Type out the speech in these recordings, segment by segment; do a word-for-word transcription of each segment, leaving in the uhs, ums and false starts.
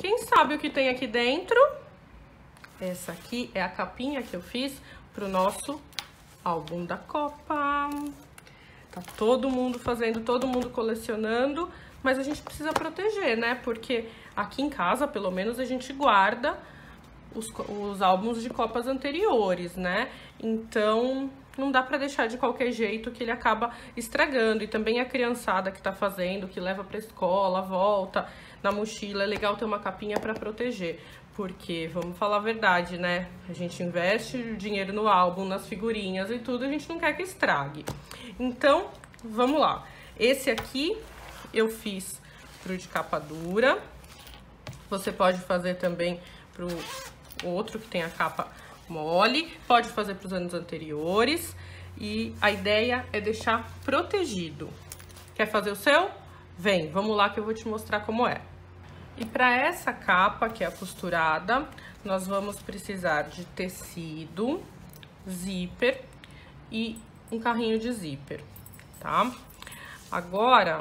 Quem sabe o que tem aqui dentro? Essa aqui é a capinha que eu fiz pro nosso álbum da Copa. Tá todo mundo fazendo, todo mundo colecionando, mas a gente precisa proteger, né? Porque aqui em casa, pelo menos, a gente guarda os, os álbuns de Copas anteriores, né? Então, não dá pra deixar de qualquer jeito que ele acaba estragando. E também a criançada que tá fazendo, que leva pra escola, volta na mochila, é legal ter uma capinha pra proteger. Porque, vamos falar a verdade, né? A gente investe dinheiro no álbum, nas figurinhas e tudo, a gente não quer que estrague. Então, vamos lá. Esse aqui eu fiz pro de capa dura. Você pode fazer também pro outro que tem a capa mole. Pode fazer pros anos anteriores. E a ideia é deixar protegido. Quer fazer o seu? Vem, vamos lá que eu vou te mostrar como é. E para essa capa, que é a costurada, nós vamos precisar de tecido, zíper e um carrinho de zíper, tá? Agora,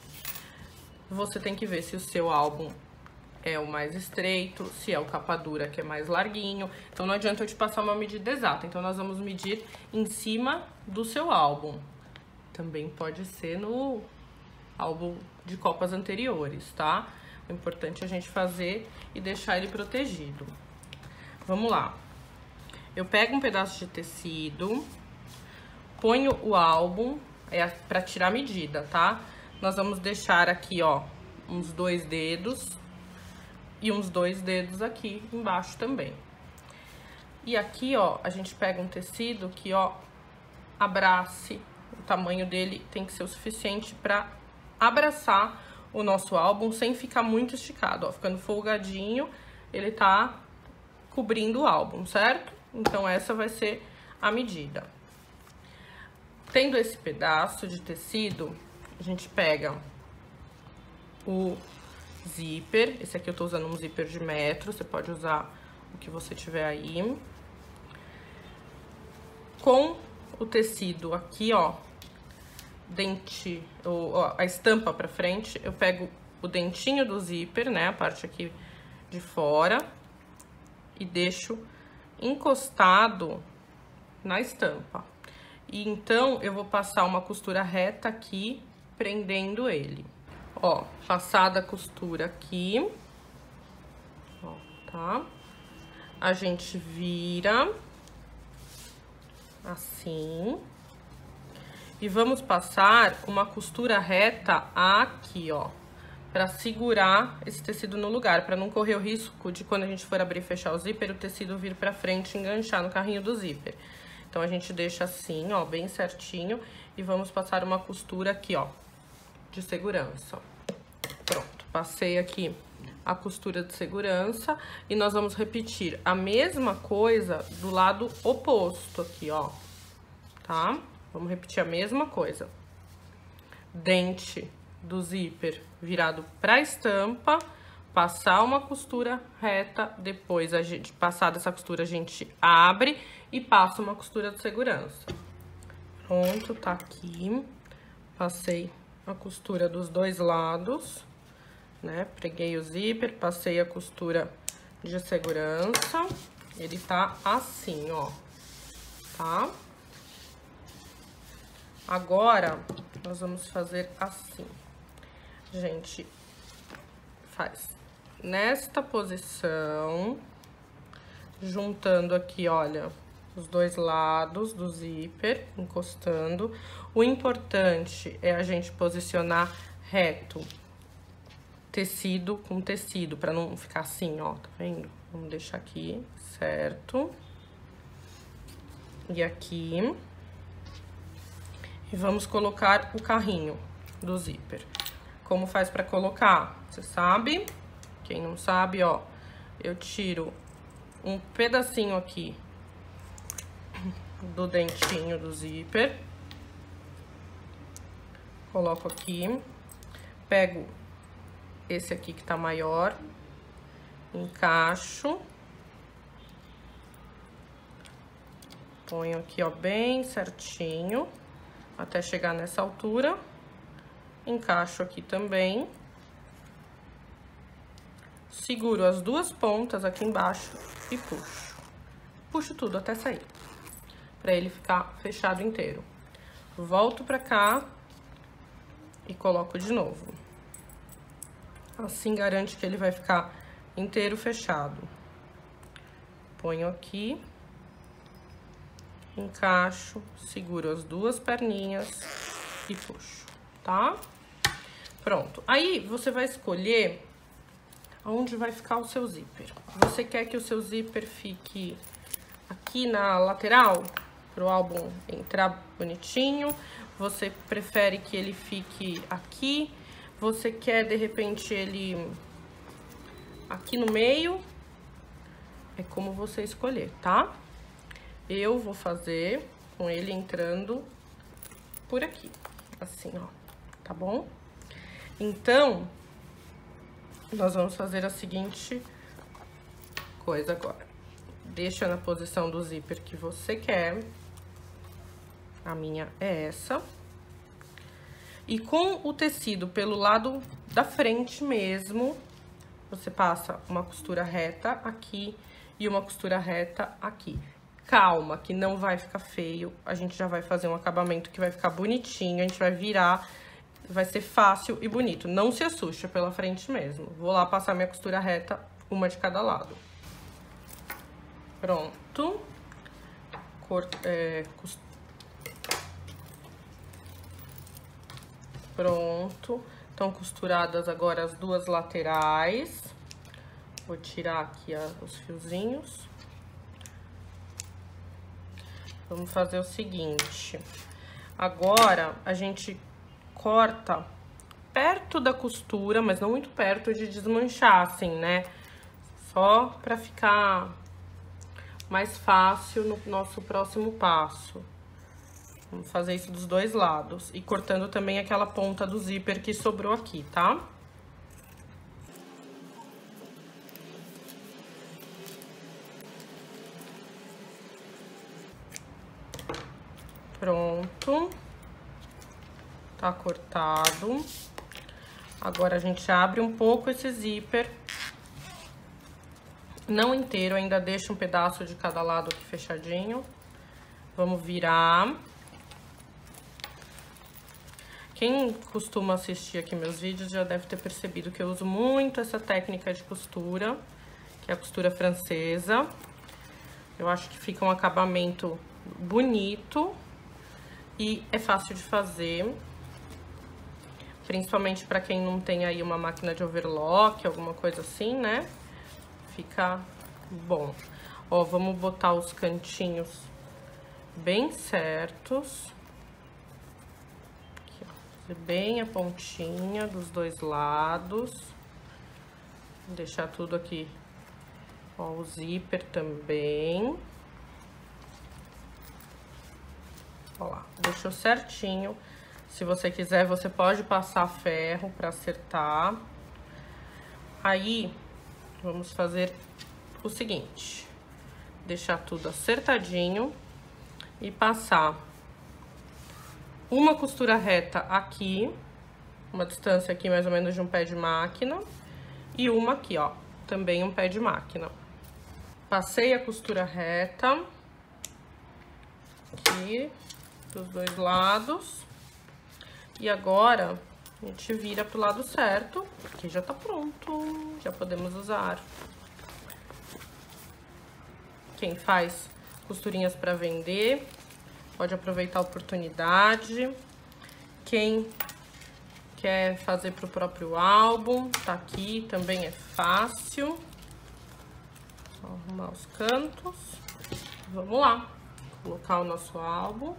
você tem que ver se o seu álbum é o mais estreito, se é o capa dura, que é mais larguinho. Então, não adianta eu te passar uma medida exata. Então, nós vamos medir em cima do seu álbum. Também pode ser no álbum de copas anteriores, tá? O importante é a gente fazer e deixar ele protegido. Vamos lá. Eu pego um pedaço de tecido, ponho o álbum, é pra tirar a medida, tá? Nós vamos deixar aqui, ó, uns dois dedos e uns dois dedos aqui embaixo também. E aqui, ó, a gente pega um tecido que, ó, abrace, o tamanho dele tem que ser o suficiente pra abraçar o nosso álbum sem ficar muito esticado, ó, ficando folgadinho, ele tá cobrindo o álbum, certo? Então, essa vai ser a medida. Tendo esse pedaço de tecido, a gente pega o zíper, esse aqui eu tô usando um zíper de metro, você pode usar o que você tiver aí. Com o tecido aqui, ó, dente, ou, a estampa pra frente, eu pego o dentinho do zíper, né, a parte aqui de fora, e deixo encostado na estampa. E então, eu vou passar uma costura reta aqui, prendendo ele. Ó, passada a costura aqui, ó, tá? A gente vira, assim. E vamos passar uma costura reta aqui, ó, pra segurar esse tecido no lugar, pra não correr o risco de quando a gente for abrir e fechar o zíper, o tecido vir pra frente e enganchar no carrinho do zíper. Então, a gente deixa assim, ó, bem certinho, e vamos passar uma costura aqui, ó, de segurança. Pronto, passei aqui a costura de segurança, e nós vamos repetir a mesma coisa do lado oposto aqui, ó, tá? Vamos repetir a mesma coisa. Dente do zíper virado pra estampa, passar uma costura reta, depois, a gente, passada essa costura, a gente abre e passa uma costura de segurança. Pronto, tá aqui. Passei a costura dos dois lados, né? Preguei o zíper, passei a costura de segurança. Ele tá assim, ó, tá? Agora, nós vamos fazer assim. A gente faz nesta posição, juntando aqui, olha, os dois lados do zíper, encostando. O importante é a gente posicionar reto, tecido com tecido, pra não ficar assim, ó, tá vendo? Vamos deixar aqui, certo? E aqui. E vamos colocar o carrinho do zíper. Como faz pra colocar? Você sabe? Quem não sabe, ó, eu tiro um pedacinho aqui do dentinho do zíper. Coloco aqui. Pego esse aqui que tá maior. Encaixo. Ponho aqui, ó, bem certinho. Até chegar nessa altura. Encaixo aqui também. seguro as duas pontas aqui embaixo e puxo. Puxo tudo até sair, pra ele ficar fechado inteiro. Volto pra cá e coloco de novo. Assim garante que ele vai ficar inteiro fechado. Ponho aqui, encaixo, seguro as duas perninhas e puxo, tá? Pronto. Aí, você vai escolher aonde vai ficar o seu zíper. Você quer que o seu zíper fique aqui na lateral, pro álbum entrar bonitinho? Você prefere que ele fique aqui? Você quer, de repente, ele aqui no meio? É como você escolher, tá? Eu vou fazer com ele entrando por aqui, assim, ó, tá bom? Então, nós vamos fazer a seguinte coisa agora. Deixa na posição do zíper que você quer. A minha é essa. E com o tecido pelo lado da frente mesmo, você passa uma costura reta aqui e uma costura reta aqui. Calma, que não vai ficar feio. A gente já vai fazer um acabamento que vai ficar bonitinho. A gente vai virar, vai ser fácil e bonito. Não se assuste, pela frente mesmo. Vou lá passar minha costura reta, uma de cada lado. Pronto. Cort, é, cost... Pronto. Estão costuradas agora as duas laterais. Vou tirar aqui a, os fiozinhos. Vamos fazer o seguinte. Agora, a gente corta perto da costura, mas não muito perto de desmanchar, assim, né? Só pra ficar mais fácil no nosso próximo passo. Vamos fazer isso dos dois lados. E cortando também aquela ponta do zíper que sobrou aqui, tá? Pronto. Tá cortado. Agora, a gente abre um pouco esse zíper. Não inteiro, ainda deixa um pedaço de cada lado aqui fechadinho. Vamos virar. Quem costuma assistir aqui meus vídeos já deve ter percebido que eu uso muito essa técnica de costura, que é a costura francesa. Eu acho que fica um acabamento bonito e é fácil de fazer. Principalmente para quem não tem aí uma máquina de overlock, alguma coisa assim, né? Fica bom. Ó, vamos botar os cantinhos bem certos. Aqui, ó. Fazer bem a pontinha dos dois lados. Vou deixar tudo aqui. Ó, o zíper também. Ó lá, deixou certinho. Se você quiser, você pode passar ferro pra acertar. Aí, vamos fazer o seguinte. Deixar tudo acertadinho e passar uma costura reta aqui, uma distância aqui mais ou menos de um pé de máquina, e uma aqui, ó, também um pé de máquina. Passei a costura reta aqui dos dois lados. E agora, a gente vira pro lado certo, que já tá pronto, já podemos usar. Quem faz costurinhas para vender, pode aproveitar a oportunidade. Quem quer fazer pro próprio álbum, tá aqui, também é fácil. Só arrumar os cantos. Vamos lá, colocar o nosso álbum.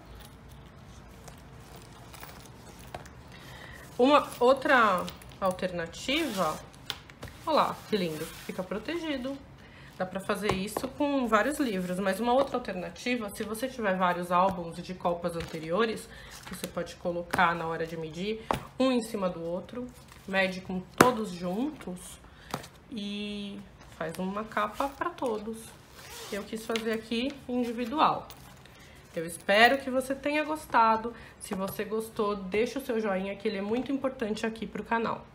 Uma outra alternativa, olha lá, que lindo, fica protegido. Dá pra fazer isso com vários livros, mas uma outra alternativa, se você tiver vários álbuns de copas anteriores, você pode colocar na hora de medir, um em cima do outro, mede com todos juntos e faz uma capa pra todos. Eu quis fazer aqui individual. Eu espero que você tenha gostado. Se você gostou, deixa o seu joinha, que ele é muito importante aqui pro canal.